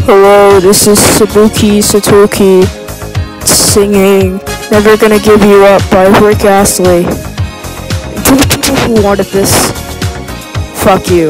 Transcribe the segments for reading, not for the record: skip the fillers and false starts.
Hello, this is Sobuki singing Never Gonna Give You Up by Rick Astley. To the people who wanted this, fuck you.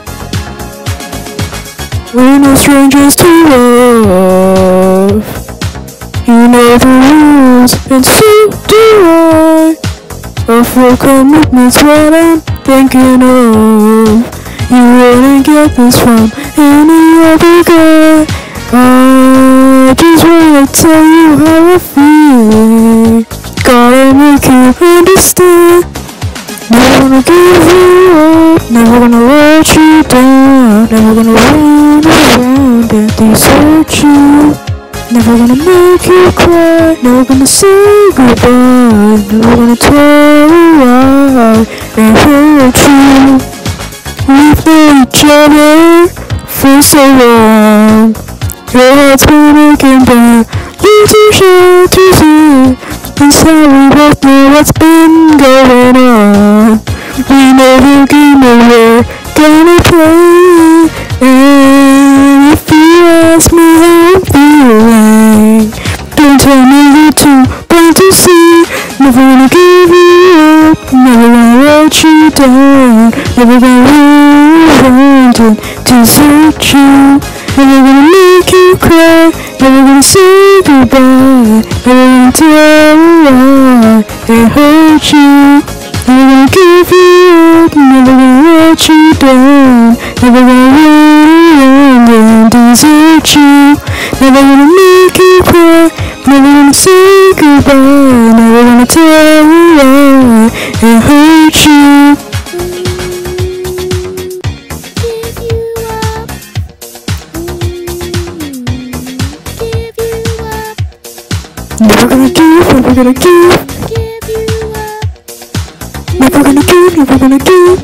We're no strangers to love. You know the rules, and so do I. A full commitment's what I'm thinking of. You wouldn't get this from any other guy. I just wanna tell you how I feel. Gotta make you understand. Never gonna give you up, never gonna let you down. Never gonna run around and desert you. Never gonna make you cry, never gonna say goodbye. Never gonna tell you why and hurt you. We've known each other for so long. Your heart's been aching, but you're too shy to see. That's how we both know what's been going on. We know the game that we're gonna play. And if you ask me how I'm feeling, don't tell me you're too blind to see. Never gonna give you up, never gonna let you down. Never gonna run around and desert you. Never gonna make you cry, never gonna say goodbye. Never gonna tell you why it hurt you. Never gonna give you up, never gonna let you down. Never gonna run around and desert you. Never gonna make you cry, never gonna say goodbye. Never gonna tell you why it hurt you. Never gonna give, never gonna give. Never gonna give, never gonna give.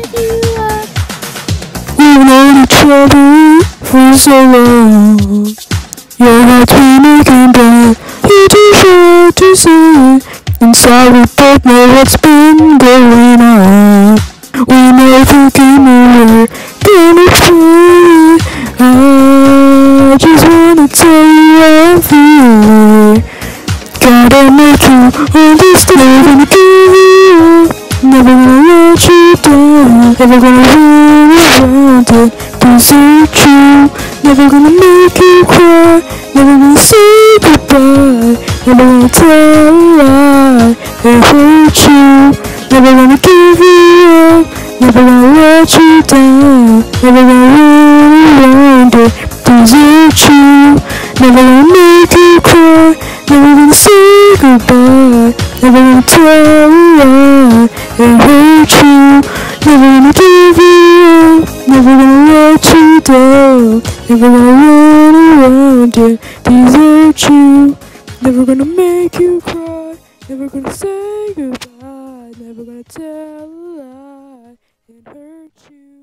We've known each other for so long. Your heart's been aching, but you're too shy to say. Inside we both know what's been going on. We know the game we're gonna play. I just wanna tell you how I'm feeling. Gotta make you understand. Never gonna give you up, never gonna let you down. Never gonna run around and desert you. Never gonna make you cry, never gonna say goodbye. Never gonna tell you why it hurt you. Never gonna give you up, never gonna let you down. Never gonna run around and desert you. Never gonna make you cry, never gonna say goodbye. Never gonna tell you why it hurt you. Never gonna give you up, never gonna let you down. Never gonna run around and desert you. Never gonna make you cry, never gonna say goodbye. Never gonna tell a lie and hurt you.